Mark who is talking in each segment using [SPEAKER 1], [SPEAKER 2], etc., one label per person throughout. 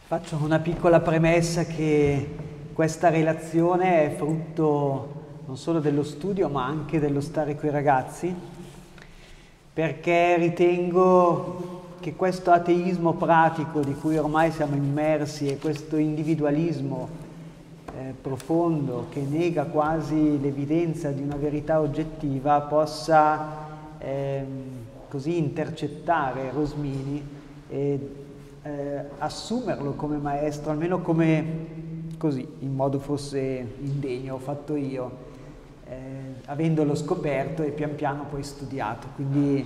[SPEAKER 1] Faccio una piccola premessa che questa relazione è frutto non solo dello studio ma anche dello stare coi ragazzi, perché ritengo che questo ateismo pratico di cui ormai siamo immersi e questo individualismo profondo che nega quasi l'evidenza di una verità oggettiva possa così intercettare Rosmini e assumerlo come maestro, almeno come così, in modo forse indegno, ho fatto io, avendolo scoperto e pian piano poi studiato. Quindi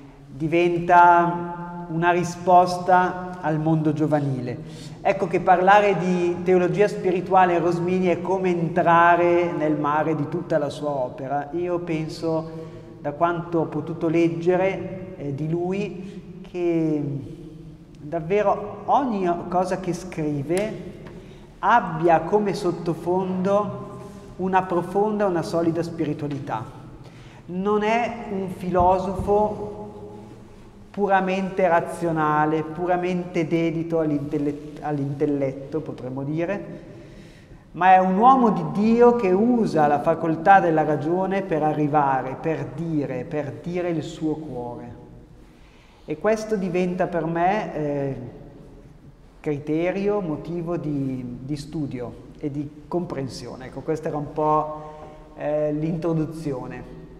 [SPEAKER 1] diventa una risposta al mondo giovanile. Ecco che parlare di teologia spirituale Rosmini è come entrare nel mare di tutta la sua opera. Io penso, da quanto ho potuto leggere di lui, che davvero ogni cosa che scrive abbia come sottofondo una profonda, una solida spiritualità. Non è un filosofo puramente razionale, puramente dedito all'intelletto, potremmo dire, ma è un uomo di Dio che usa la facoltà della ragione per arrivare, per dire il suo cuore. E questo diventa per me criterio, motivo di studio e di comprensione. Ecco, questa era un po' l'introduzione.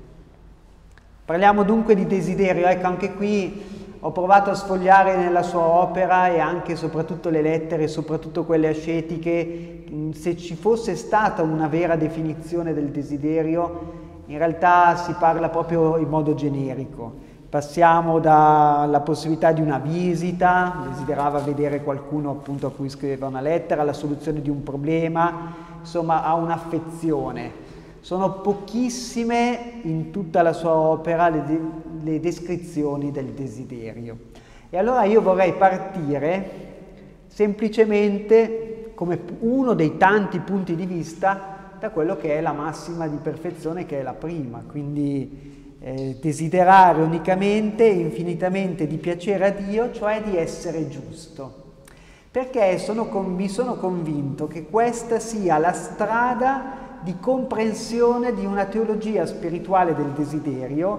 [SPEAKER 1] Parliamo dunque di desiderio. Ecco, anche qui ho provato a sfogliare nella sua opera e anche e soprattutto le lettere, soprattutto quelle ascetiche, se ci fosse stata una vera definizione del desiderio. In realtà si parla proprio in modo generico. Passiamo dalla possibilità di una visita, desiderava vedere qualcuno appunto a cui scriveva una lettera, alla soluzione di un problema, insomma a un'affezione. Sono pochissime in tutta la sua opera le descrizioni del desiderio. E allora io vorrei partire semplicemente come uno dei tanti punti di vista da quello che è la massima di perfezione, che è la prima, quindi desiderare unicamente e infinitamente di piacere a Dio, cioè di essere giusto. Perché mi sono convinto che questa sia la strada di comprensione di una teologia spirituale del desiderio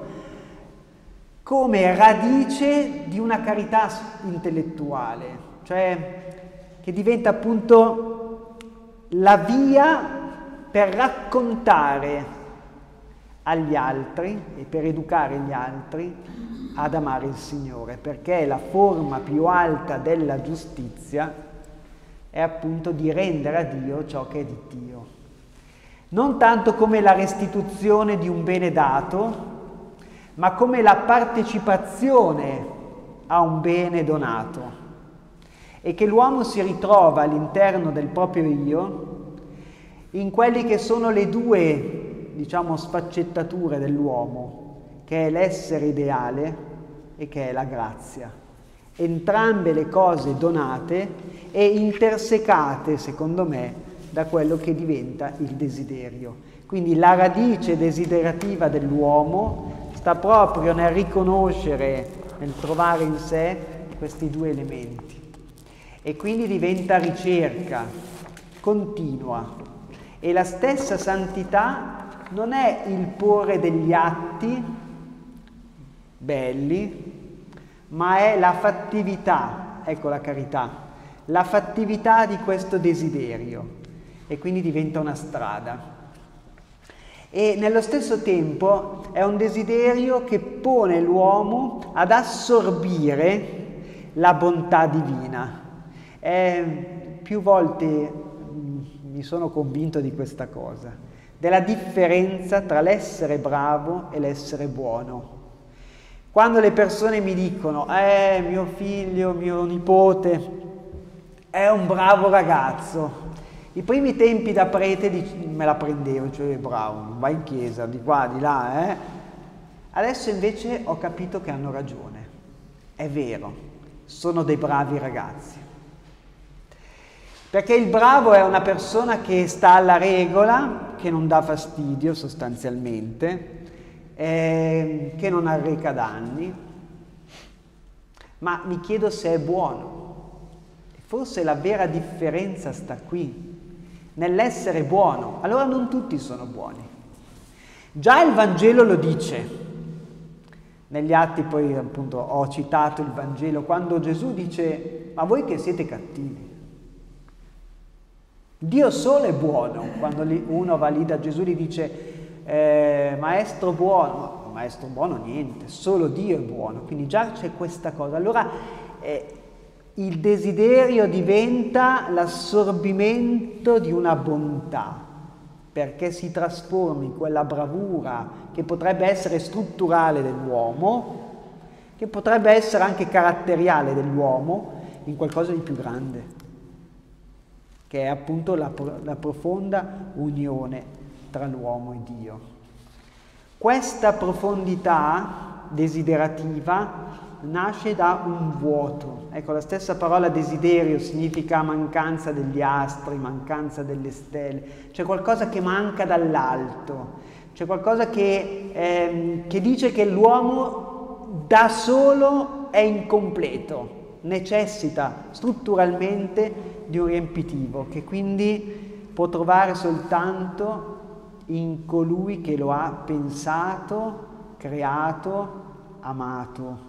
[SPEAKER 1] come radice di una carità intellettuale, cioè che diventa appunto la via per raccontare agli altri e per educare gli altri ad amare il Signore, perché la forma più alta della giustizia è appunto di rendere a Dio ciò che è di Dio. Non tanto come la restituzione di un bene dato, ma come la partecipazione a un bene donato, e che l'uomo si ritrova all'interno del proprio io in quelli che sono le due, diciamo, sfaccettature dell'uomo, che è l'essere ideale e che è la grazia. Entrambe le cose donate e intersecate, secondo me, da quello che diventa il desiderio. Quindi la radice desiderativa dell'uomo sta proprio nel riconoscere, nel trovare in sé questi due elementi. E quindi diventa ricerca continua. E la stessa santità non è il porre degli atti belli, ma è la fattività, ecco la carità, la fattività di questo desiderio, e quindi diventa una strada. E nello stesso tempo è un desiderio che pone l'uomo ad assorbire la bontà divina. Più volte mi sono convinto di questa cosa, della differenza tra l'essere bravo e l'essere buono. Quando le persone mi dicono mio figlio, mio nipote è un bravo ragazzo, i primi tempi da prete me la prendevo, cioè bravo, va in chiesa, di qua, di là, Adesso invece ho capito che hanno ragione, è vero, sono dei bravi ragazzi. Perché il bravo è una persona che sta alla regola, che non dà fastidio sostanzialmente, che non arreca danni, ma mi chiedo se è buono. Forse la vera differenza sta qui, nell'essere buono. Allora non tutti sono buoni. Già il Vangelo lo dice. Negli Atti poi appunto ho citato il Vangelo, quando Gesù dice: ma voi che siete cattivi. Dio solo è buono. Quando uno va lì da Gesù gli dice maestro buono, maestro buono niente, solo Dio è buono. Quindi già c'è questa cosa. Allora il desiderio diventa l'assorbimento di una bontà, perché si trasforma in quella bravura che potrebbe essere strutturale dell'uomo, che potrebbe essere anche caratteriale dell'uomo, in qualcosa di più grande, che è appunto la profonda unione tra l'uomo e Dio. Questa profondità desiderativa nasce da un vuoto. Ecco, la stessa parola desiderio significa mancanza degli astri, mancanza delle stelle. C'è qualcosa che manca dall'alto, c'è qualcosa che dice che l'uomo da solo è incompleto, necessita strutturalmente di un riempitivo, che quindi può trovare soltanto in colui che lo ha pensato, creato, amato.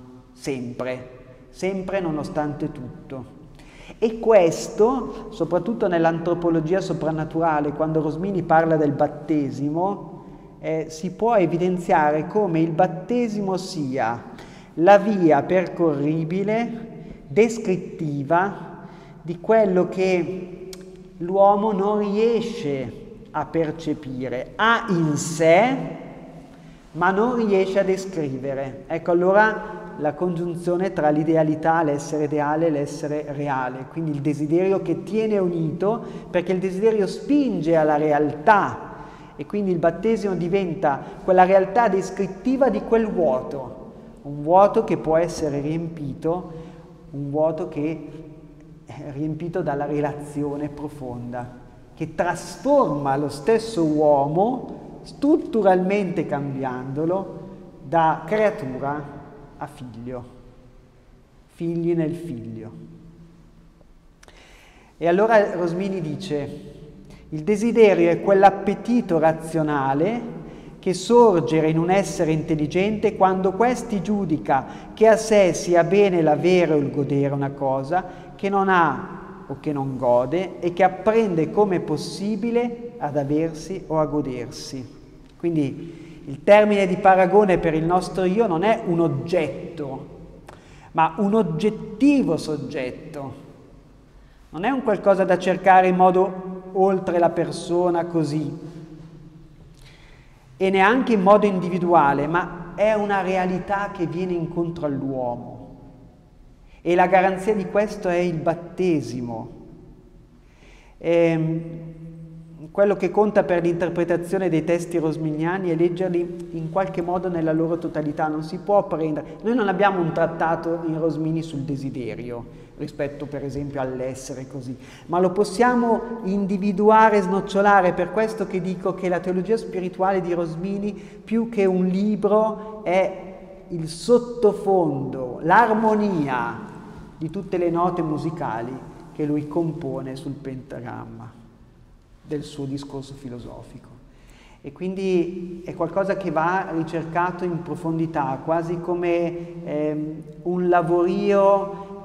[SPEAKER 1] Sempre nonostante tutto. E questo, soprattutto nell'antropologia soprannaturale, quando Rosmini parla del battesimo, si può evidenziare come il battesimo sia la via percorribile, descrittiva, di quello che l'uomo non riesce a percepire, ha in sé, ma non riesce a descrivere. Ecco, allora la congiunzione tra l'idealità, l'essere ideale e l'essere reale, quindi il desiderio che tiene unito, perché il desiderio spinge alla realtà e quindi il battesimo diventa quella realtà descrittiva di quel vuoto, un vuoto che può essere riempito, un vuoto che è riempito dalla relazione profonda, che trasforma lo stesso uomo, strutturalmente cambiandolo, da creatura a figlio, figli nel figlio. E allora Rosmini dice: il desiderio è quell'appetito razionale che sorge in un essere intelligente quando questi giudica che a sé sia bene l'avere o il godere una cosa che non ha o che non gode e che apprende come è possibile ad aversi o a godersi. Quindi il termine di paragone per il nostro io non è un oggetto, ma un oggettivo soggetto. Non è un qualcosa da cercare in modo oltre la persona così, e neanche in modo individuale, ma è una realtà che viene incontro all'uomo. E la garanzia di questo è il battesimo. Quello che conta per l'interpretazione dei testi rosminiani è leggerli in qualche modo nella loro totalità, non si può prendere. Noi non abbiamo un trattato in Rosmini sul desiderio, rispetto per esempio all'essere così, ma lo possiamo individuare, snocciolare, per questo che dico che la teologia spirituale di Rosmini, più che un libro, è il sottofondo, l'armonia di tutte le note musicali che lui compone sul pentagramma del suo discorso filosofico. E quindi è qualcosa che va ricercato in profondità, quasi come un lavorio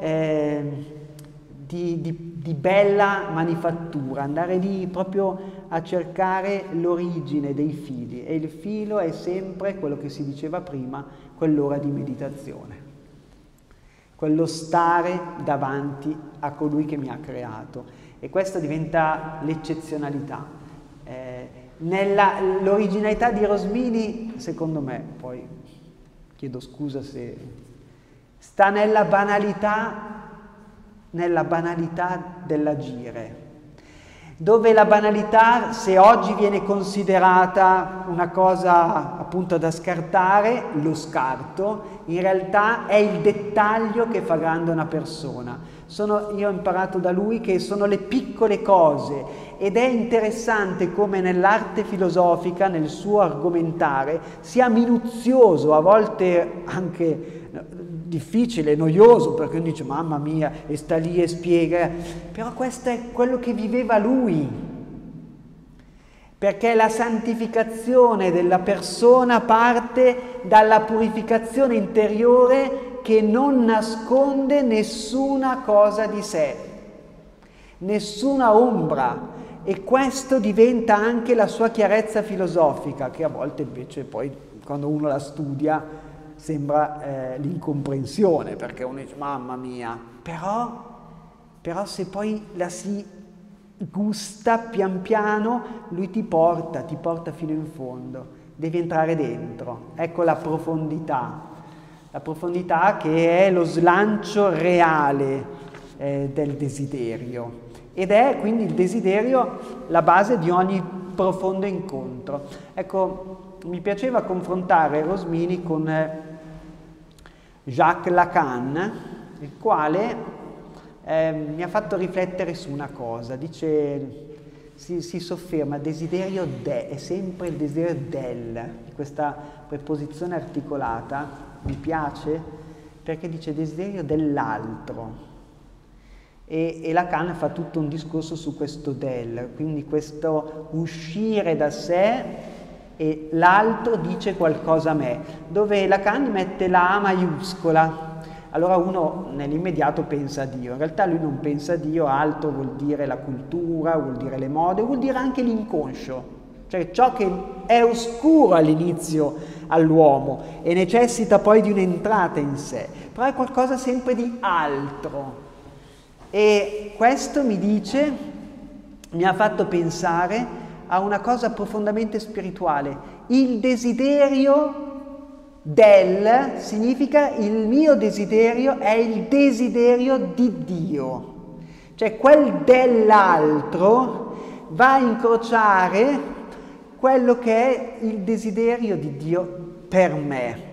[SPEAKER 1] di bella manifattura, andare lì proprio a cercare l'origine dei fili, e il filo è sempre quello che si diceva prima, quell'ora di meditazione, quello stare davanti a colui che mi ha creato. E questa diventa l'eccezionalità. L'originalità di Rosmini, secondo me, poi chiedo scusa se sta nella banalità dell'agire, dove la banalità, se oggi viene considerata una cosa appunto da scartare, lo scarto, in realtà è il dettaglio che fa grande una persona. Io ho imparato da lui che sono le piccole cose, ed è interessante come nell'arte filosofica, nel suo argomentare, sia minuzioso, a volte anche difficile, noioso, perché uno dice mamma mia, e sta lì e spiega, però questo è quello che viveva lui, perché la santificazione della persona parte dalla purificazione interiore che non nasconde nessuna cosa di sé, nessuna ombra, e questo diventa anche la sua chiarezza filosofica, che a volte invece poi quando uno la studia sembra l'incomprensione, perché uno dice mamma mia, però se poi la si gusta pian piano, lui ti porta fino in fondo, devi entrare dentro. Ecco la profondità che è lo slancio reale del desiderio, ed è quindi il desiderio la base di ogni profondo incontro. Ecco, mi piaceva confrontare Rosmini con Jacques Lacan, il quale mi ha fatto riflettere su una cosa. Dice, si sofferma, desiderio è sempre il desiderio di questa preposizione articolata, mi piace, perché dice desiderio dell'altro. E Lacan fa tutto un discorso su questo quindi questo uscire da sé, e l'altro dice qualcosa a me, dove Lacan mette la A maiuscola. Allora uno nell'immediato pensa a Dio, in realtà lui non pensa a Dio, altro vuol dire la cultura, vuol dire le mode, vuol dire anche l'inconscio, cioè ciò che è oscuro all'inizio all'uomo e necessita poi di un'entrata in sé, però è qualcosa sempre di altro. E questo mi ha fatto pensare a una cosa profondamente spirituale. Il desiderio significa il mio desiderio è il desiderio di Dio, cioè quel dell'altro va a incrociare quello che è il desiderio di Dio per me.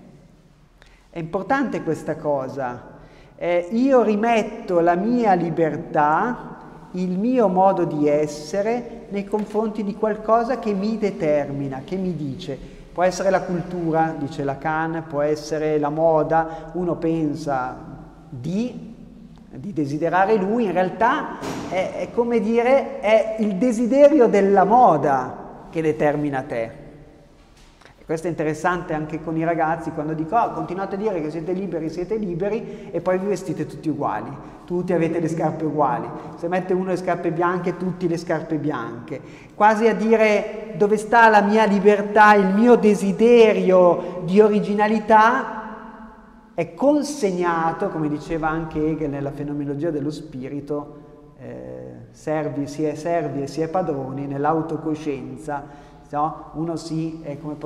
[SPEAKER 1] È importante questa cosa. Io rimetto la mia libertà, il mio modo di essere nei confronti di qualcosa che mi determina, che mi dice. Può essere la cultura, dice Lacan, può essere la moda, uno pensa di desiderare lui, in realtà è come dire, è il desiderio della moda che determina te. Questo è interessante anche con i ragazzi, quando dico continuate a dire che siete liberi, e poi vi vestite tutti uguali, tutti avete le scarpe uguali, se mette uno le scarpe bianche, tutti le scarpe bianche, quasi a dire dove sta la mia libertà, il mio desiderio di originalità è consegnato, come diceva anche Hegel nella fenomenologia dello spirito, si è servi e si è padroni nell'autocoscienza. No? Uno si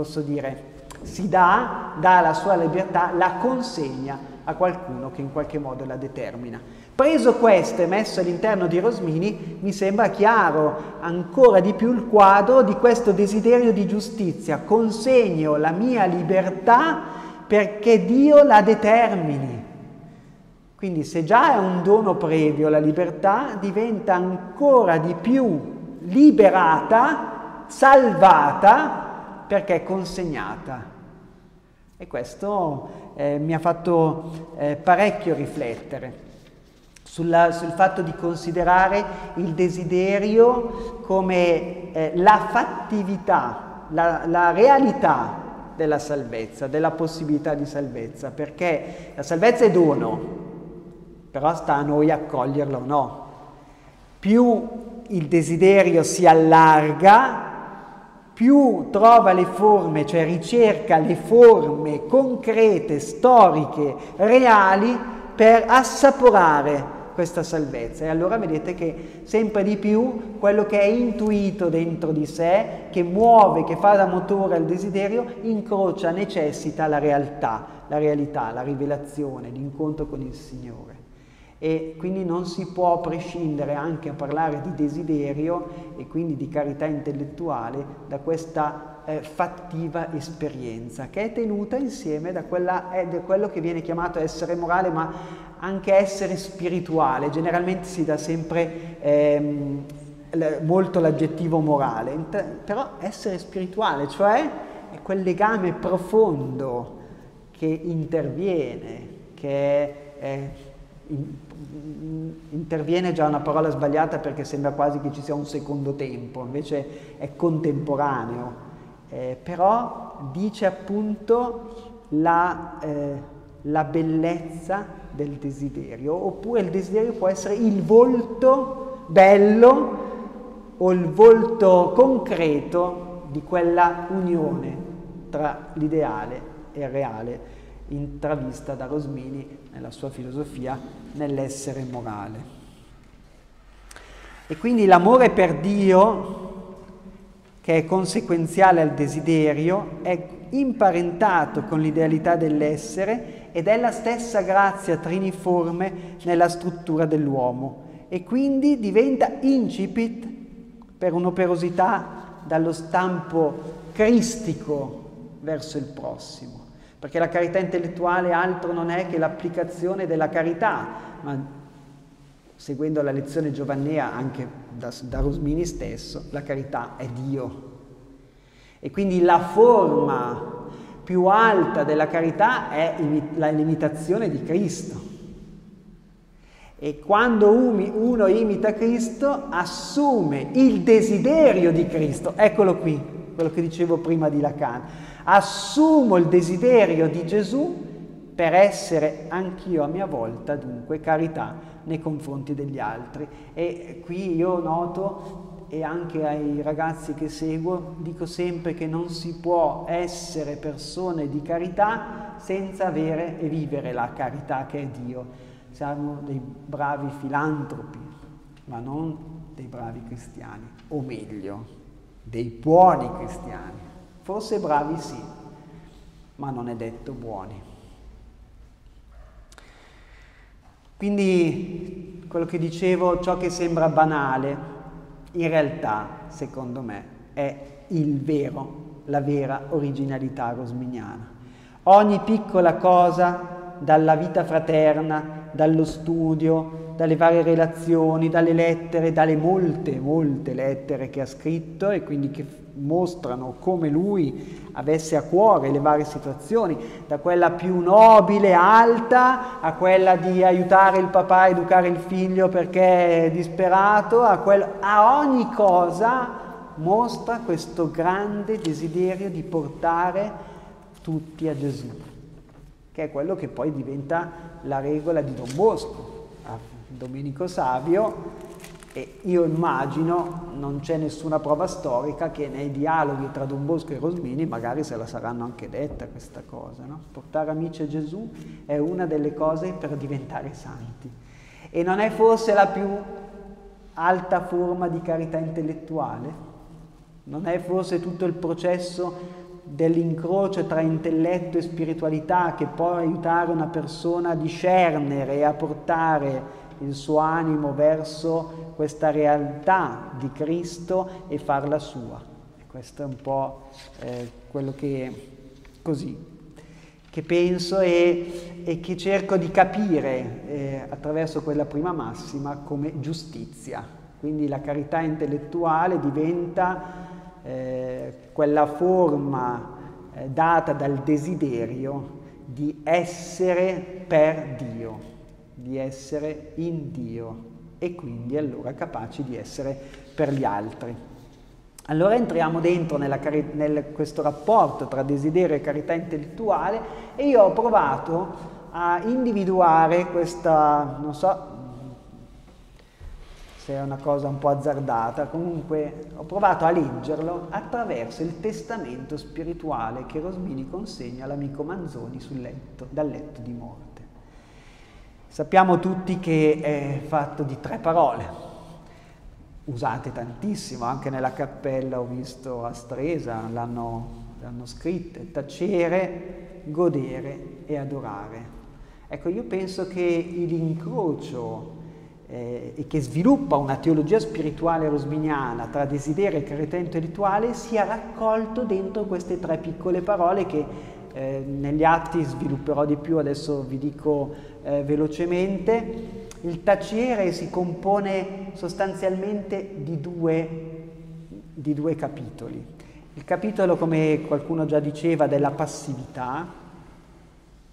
[SPEAKER 1] dà la sua libertà, la consegna a qualcuno che in qualche modo la determina. Preso questo e messo all'interno di Rosmini, mi sembra chiaro ancora di più il quadro di questo desiderio di giustizia. Consegno la mia libertà perché Dio la determini. Quindi se già è un dono previo la libertà, diventa ancora di più liberata, salvata, perché è consegnata. E questo mi ha fatto parecchio riflettere sul fatto di considerare il desiderio come la fattività, la realtà della salvezza, della possibilità di salvezza, perché la salvezza è dono, però sta a noi accoglierla o no. Più il desiderio si allarga, più trova le forme, cioè ricerca le forme concrete, storiche, reali per assaporare questa salvezza. E allora vedete che sempre di più quello che è intuito dentro di sé, che muove, che fa da motore al desiderio, incrocia, necessita la realtà, la rivelazione, l'incontro con il Signore. E quindi non si può prescindere, anche a parlare di desiderio e quindi di carità intellettuale, da questa fattiva esperienza che è tenuta insieme da quello che viene chiamato essere morale, ma anche essere spirituale. Generalmente si dà sempre molto l'aggettivo morale, però essere spirituale, cioè è quel legame profondo che interviene, che interviene già una parola sbagliata perché sembra quasi che ci sia un secondo tempo, invece è contemporaneo, però dice appunto la bellezza del desiderio, oppure il desiderio può essere il volto bello o il volto concreto di quella unione tra l'ideale e il reale, intravista da Rosmini nella sua filosofia nell'essere morale. E quindi l'amore per Dio, che è conseguenziale al desiderio, è imparentato con l'idealità dell'essere ed è la stessa grazia triniforme nella struttura dell'uomo e quindi diventa incipit per un'operosità dallo stampo cristico verso il prossimo. Perché la carità intellettuale altro non è che l'applicazione della carità, ma seguendo la lezione giovannea anche da Rosmini stesso, la carità è Dio. E quindi la forma più alta della carità è l'imitazione di Cristo. E quando uno imita Cristo, assume il desiderio di Cristo. Eccolo qui, quello che dicevo prima di Lacan. Assumo il desiderio di Gesù per essere anch'io a mia volta, dunque, carità nei confronti degli altri. E qui io noto, e anche ai ragazzi che seguo, dico sempre che non si può essere persone di carità senza avere e vivere la carità che è Dio. Siamo dei bravi filantropi, ma non dei bravi cristiani, o meglio, dei buoni cristiani. Forse bravi sì, ma non è detto buoni. Quindi, quello che dicevo, ciò che sembra banale, in realtà, secondo me, è la vera originalità rosminiana. Ogni piccola cosa, dalla vita fraterna, dallo studio, dalle varie relazioni, dalle lettere, dalle molte lettere che ha scritto e quindi che mostrano come lui avesse a cuore le varie situazioni, da quella più nobile, alta, a quella di aiutare il papà a educare il figlio perché è disperato, a ogni cosa mostra questo grande desiderio di portare tutti a Gesù, che è quello che poi diventa la regola di Don Bosco, a Domenico Savio. E io immagino, non c'è nessuna prova storica, che nei dialoghi tra Don Bosco e Rosmini magari se la saranno anche detta questa cosa, no? Portare amici a Gesù è una delle cose per diventare santi. E non è forse la più alta forma di carità intellettuale? Non è forse tutto il processo dell'incrocio tra intelletto e spiritualità che può aiutare una persona a discernere e a portare il suo animo verso questa realtà di Cristo e farla sua? E questo è un po' quello che penso e che cerco di capire attraverso quella prima massima come giustizia. Quindi la carità intellettuale diventa quella forma data dal desiderio di essere per Dio, di essere in Dio e quindi allora capaci di essere per gli altri. Allora entriamo dentro questo rapporto tra desiderio e carità intellettuale e io ho provato a individuare questa, non so se è una cosa un po' azzardata, comunque ho provato a leggerlo attraverso il testamento spirituale che Rosmini consegna all'amico Manzoni dal letto di morte. Sappiamo tutti che è fatto di 3 parole, usate tantissimo, anche nella cappella ho visto a Stresa, l'hanno scritte: tacere, godere e adorare. Ecco, io penso che l'incrocio e che sviluppa una teologia spirituale rosminiana tra desiderio e carità intellettuale sia raccolto dentro queste 3 piccole parole che negli atti svilupperò di più, adesso vi dico velocemente. Il tacere si compone sostanzialmente di due capitoli. Il capitolo, come qualcuno già diceva, della passività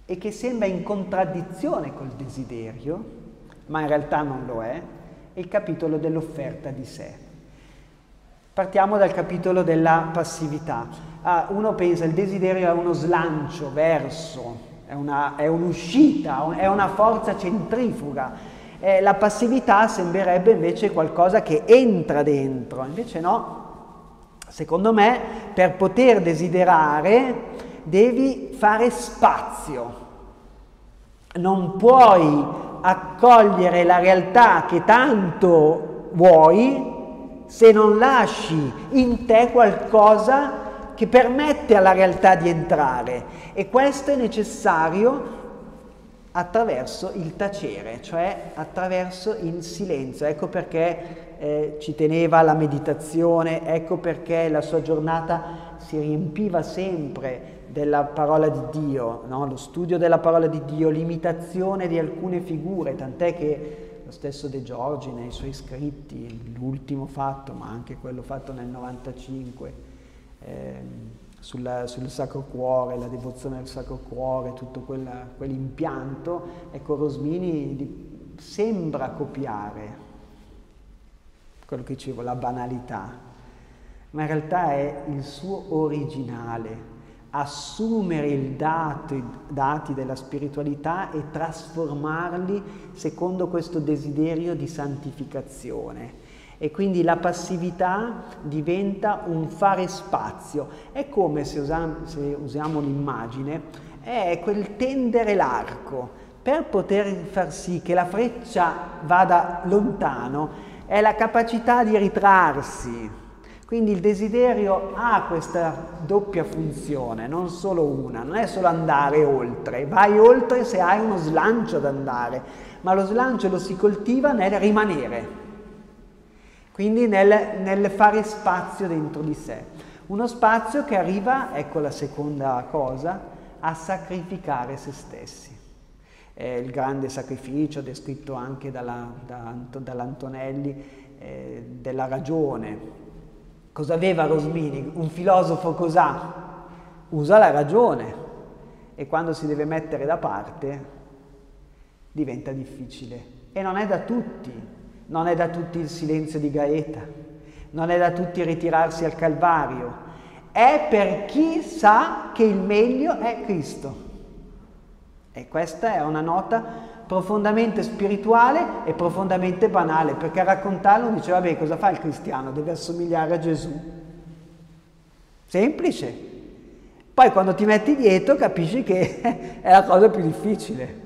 [SPEAKER 1] e che sembra in contraddizione col desiderio, ma in realtà non lo è il capitolo dell'offerta di sé. Partiamo dal capitolo della passività. Uno pensa il desiderio è uno slancio verso, è un'uscita, è una forza centrifuga. La passività sembrerebbe invece qualcosa che entra dentro, invece no. Secondo me, per poter desiderare, devi fare spazio. Non puoi accogliere la realtà che tanto vuoi se non lasci in te qualcosa che permette alla realtà di entrare. E questo è necessario attraverso il tacere, cioè attraverso il silenzio. Ecco perché ci teneva alla meditazione, ecco perché la sua giornata si riempiva sempre della parola di Dio, no? Lo studio della parola di Dio, l'imitazione di alcune figure, tant'è che lo stesso De Giorgi nei suoi scritti, l'ultimo fatto, ma anche quello fatto nel 95, sul Sacro Cuore, la devozione al Sacro Cuore, tutto quell'impianto, ecco, Rosmini sembra copiare quello che dicevo, la banalità, ma in realtà è il suo originale, assumere i dati della spiritualità e trasformarli secondo questo desiderio di santificazione. E quindi la passività diventa un fare spazio. È come, se usiamo l'immagine, è quel tendere l'arco. Per poter far sì che la freccia vada lontano, è la capacità di ritrarsi. Quindi il desiderio ha questa doppia funzione, non solo una, non è solo andare oltre, vai oltre se hai uno slancio ad andare, ma lo slancio lo si coltiva nel rimanere, quindi nel fare spazio dentro di sé. Uno spazio che arriva, ecco la seconda cosa, a sacrificare se stessi. Il grande sacrificio descritto anche dall'Antonelli della ragione. Cosa aveva Rosmini? Un filosofo cos'ha? Usa la ragione e quando si deve mettere da parte diventa difficile. E non è da tutti il silenzio di Gaeta, non è da tutti ritirarsi al Calvario, è per chi sa che il meglio è Cristo. E questa è una nota profondamente spirituale e profondamente banale, perché a raccontarlo dice, vabbè, cosa fa il cristiano? Deve assomigliare a Gesù. Semplice. Poi quando ti metti dietro capisci che è la cosa più difficile.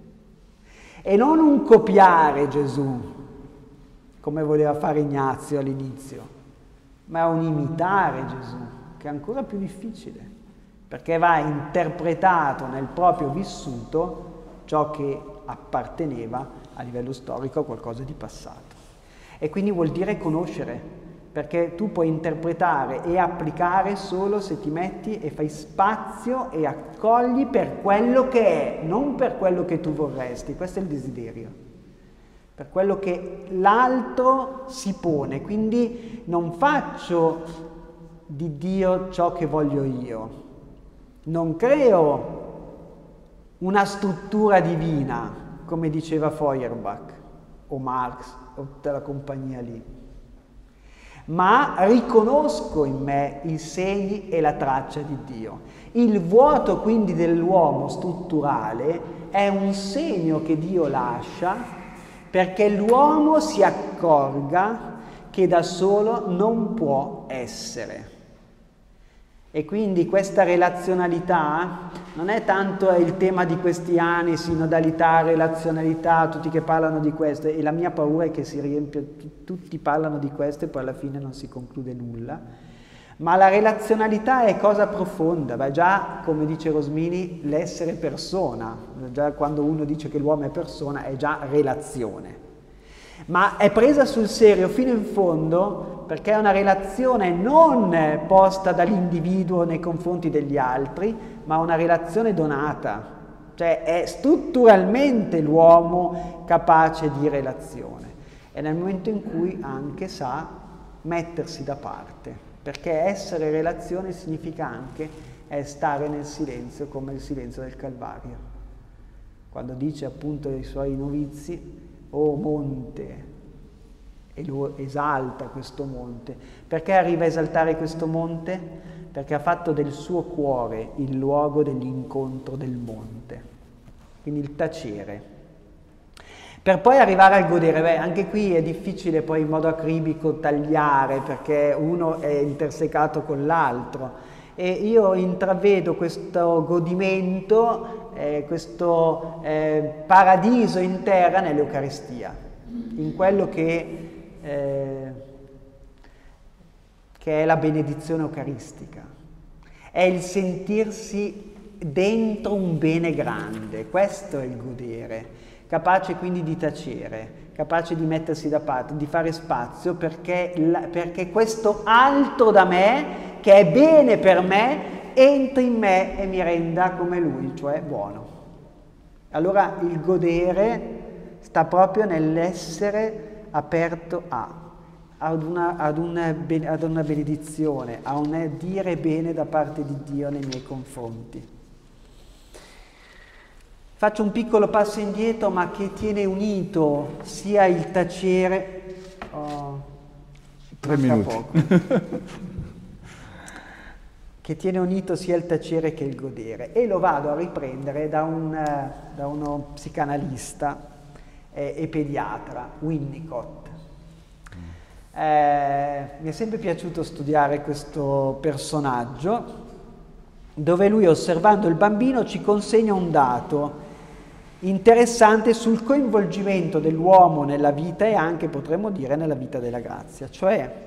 [SPEAKER 1] E non un copiare Gesù, come voleva fare Ignazio all'inizio, ma un imitare Gesù, che è ancora più difficile, perché va interpretato nel proprio vissuto ciò che apparteneva a livello storico a qualcosa di passato. E quindi vuol dire conoscere, perché tu puoi interpretare e applicare solo se ti metti e fai spazio e accogli per quello che è, non per quello che tu vorresti. Questo è il desiderio, per quello che l'altro si pone. Quindi non faccio di Dio ciò che voglio io, non creo una struttura divina, come diceva Feuerbach o Marx o tutta la compagnia lì, ma riconosco in me i segni e la traccia di Dio. Il vuoto quindi dell'uomo strutturale è un segno che Dio lascia perché l'uomo si accorga che da solo non può essere. E quindi questa relazionalità non è tanto il tema di questi anni, sinodalità, relazionalità, tutti che parlano di questo, e la mia paura è che si riempia, tutti parlano di questo e poi alla fine non si conclude nulla, ma la relazionalità è cosa profonda. Beh, già, come dice Rosmini, l'essere persona, già quando uno dice che l'uomo è persona è già relazione, ma è presa sul serio fino in fondo perché è una relazione non posta dall'individuo nei confronti degli altri, ma una relazione donata, cioè è strutturalmente l'uomo capace di relazione, e nel momento in cui anche sa mettersi da parte, perché essere relazione significa anche stare nel silenzio, come il silenzio del Calvario. quando dice appunto ai suoi novizi, "O monte", e lo esalta questo monte. Perché arriva a esaltare questo monte? Perché ha fatto del suo cuore il luogo dell'incontro del monte, quindi il tacere. Per poi arrivare al godere. Beh, anche qui è difficile poi in modo acribico tagliare, perché uno è intersecato con l'altro, e io intravedo questo godimento, questo paradiso in terra nell'Eucaristia, in quello che è la benedizione eucaristica. È il sentirsi dentro un bene grande, questo è il godere, capace quindi di tacere, capace di mettersi da parte, di fare spazio perché questo altro da me, che è bene per me, entri in me e mi renda come lui, cioè buono. Allora il godere sta proprio nell'essere aperto ad una benedizione, a un dire bene da parte di Dio nei miei confronti. Faccio un piccolo passo indietro, ma che tiene unito sia il tacere...
[SPEAKER 2] 3 minuti.
[SPEAKER 1] Poco. Che tiene unito sia il tacere che il godere. E lo vado a riprendere da uno psicanalista e pediatra, Winnicott. Mi è sempre piaciuto studiare questo personaggio, dove lui, osservando il bambino, ci consegna un dato interessante sul coinvolgimento dell'uomo nella vita e anche, potremmo dire, nella vita della grazia. Cioè,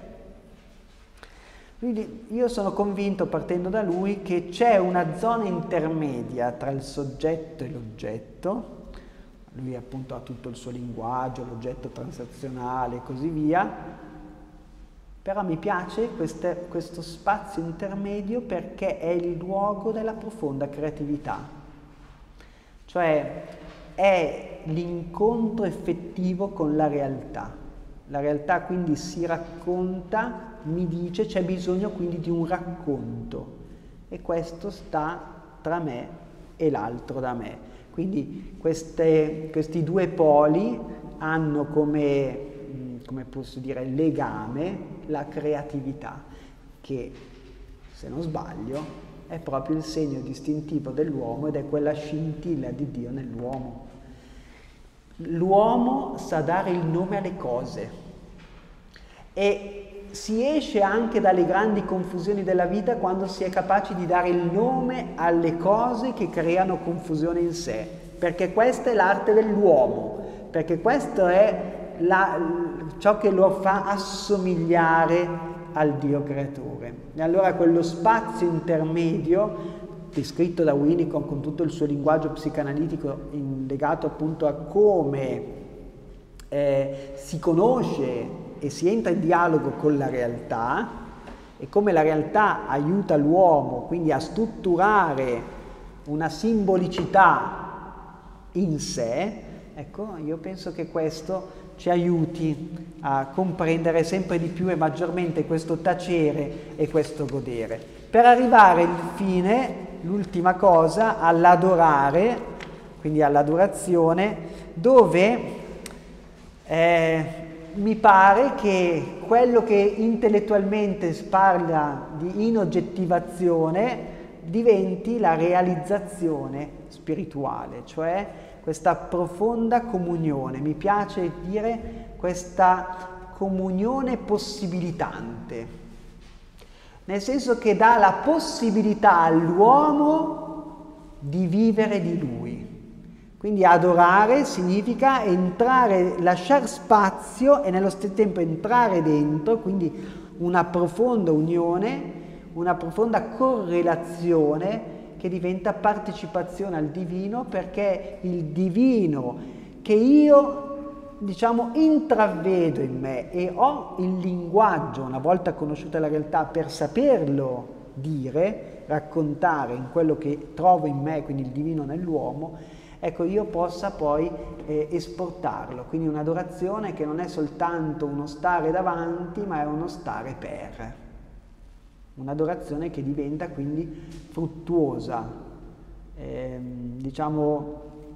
[SPEAKER 1] io sono convinto, partendo da lui, che c'è una zona intermedia tra il soggetto e l'oggetto. Lui appunto ha tutto il suo linguaggio, l'oggetto transazionale e così via, però mi piace questo spazio intermedio perché è il luogo della profonda creatività, cioè è l'incontro effettivo con la realtà. La realtà quindi si racconta, mi dice, c'è bisogno quindi di un racconto, e questo sta tra me e l'altro da me. Quindi questi due poli hanno come posso dire, legame la creatività, che, se non sbaglio, è proprio il segno distintivo dell'uomo ed è quella scintilla di Dio nell'uomo. L'uomo sa dare il nome alle cose e si esce anche dalle grandi confusioni della vita quando si è capaci di dare il nome alle cose che creano confusione in sé, perché questa è l'arte dell'uomo, perché questo è ciò che lo fa assomigliare al Dio creatore. E allora quello spazio intermedio, descritto da Winnicott con tutto il suo linguaggio psicanalitico legato appunto a come si conosce e si entra in dialogo con la realtà e come la realtà aiuta l'uomo quindi a strutturare una simbolicità in sé. Ecco, io penso che questo ci aiuti a comprendere sempre di più e maggiormente questo tacere e questo godere, per arrivare infine, l'ultima cosa, all'adorare, quindi all'adorazione, dove mi pare che quello che intellettualmente parla di inoggettivazione diventi la realizzazione spirituale, cioè questa profonda comunione, mi piace dire questa comunione possibilitante, nel senso che dà la possibilità all'uomo di vivere di lui. Quindi adorare significa entrare, lasciare spazio e nello stesso tempo entrare dentro, quindi una profonda unione, una profonda correlazione che diventa partecipazione al divino, perché il divino che io, intravedo in me e ho il linguaggio, una volta conosciuta la realtà, per saperlo dire, raccontare in quello che trovo in me, quindi il divino nell'uomo, ecco, io possa poi esportarlo. Quindi un'adorazione che non è soltanto uno stare davanti, ma è uno stare per. Un'adorazione che diventa quindi fruttuosa,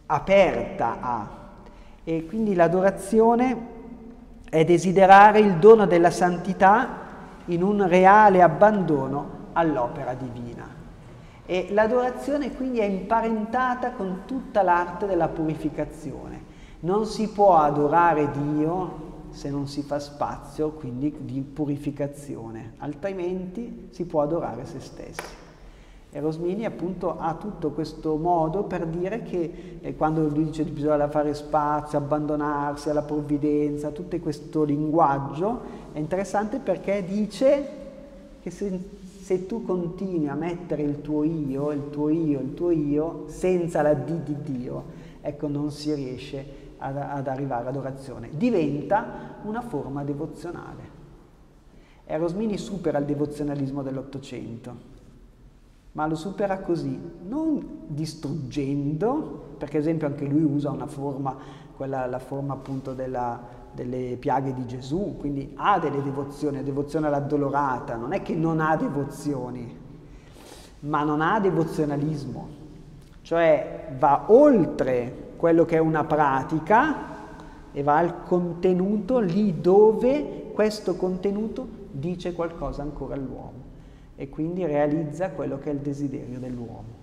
[SPEAKER 1] aperta a. E quindi l'adorazione è desiderare il dono della santità in un reale abbandono all'opera divina. E l'adorazione quindi è imparentata con tutta l'arte della purificazione. Non si può adorare Dio se non si fa spazio quindi di purificazione, altrimenti si può adorare se stessi. E Rosmini appunto ha tutto questo modo per dire che quando lui dice che bisogna fare spazio, abbandonarsi alla provvidenza, tutto questo linguaggio è interessante perché dice che se tu continui a mettere il tuo io, il tuo io, il tuo io, senza la D di Dio, ecco non si riesce ad arrivare ad orazione. Diventa una forma devozionale. E Rosmini supera il devozionalismo dell'Ottocento. Ma lo supera così, non distruggendo, perché ad esempio anche lui usa una forma, la forma appunto delle piaghe di Gesù, quindi ha delle devozioni, devozione all'addolorata, non è che non ha devozioni, ma non ha devozionalismo, cioè va oltre quello che è una pratica e va al contenuto lì dove questo contenuto dice qualcosa ancora all'uomo. E quindi realizza quello che è il desiderio dell'uomo.